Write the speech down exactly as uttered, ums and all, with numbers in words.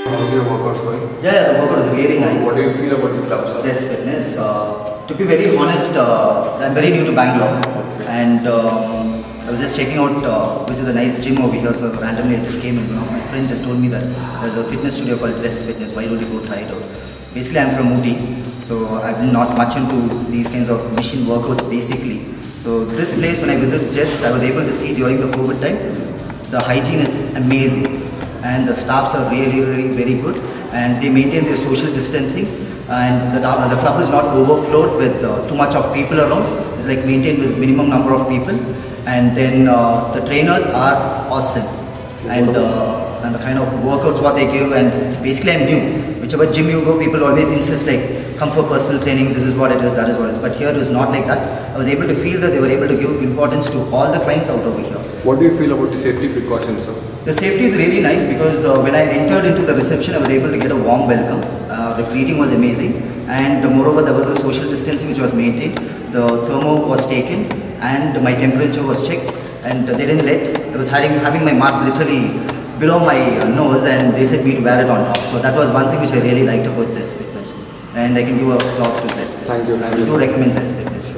How's your workouts going? Yeah, yeah, the workout is really nice. What do you feel about the club? Zest Fitness. Uh, to be very honest, uh, I'm very new to Bangalore, okay. and um, I was just checking out, uh, which is a nice gym over here. So randomly I just came in. You know, my friend just told me that there's a fitness studio called Zest Fitness. Why don't you go try it out? Basically, I'm from Ooty, so I'm not much into these kinds of machine workouts. Basically, so this place, when I visited Zest, I was able to see during the COVID time, the hygiene is amazing. And the staffs are really, really very good, and they maintain their social distancing, and the, the club is not overflowed with uh, too much of people around. It's like maintained with minimum number of people, and then uh, the trainers are awesome, and uh, and the kind of workouts what they give, and it's basically I'm new. Whichever gym you go, people always insist like come for personal training, this is what it is, that is what it is, but here it was not like that. I was able to feel that they were able to give importance to all the clients out over here. What do you feel about the safety precautions, sir? The safety is really nice because uh, when I entered into the reception, I was able to get a warm welcome. Uh, the greeting was amazing, and uh, moreover there was a social distancing which was maintained. The thermo was taken and my temperature was checked, and uh, they didn't let, I was having, having my mask literally below my uh, nose, and they said me to wear it on top. So that was one thing which I really liked about Zest Fitness, and I can give a applause to Zest Fitness. Thank you. Thank you. I do recommend Zest Fitness.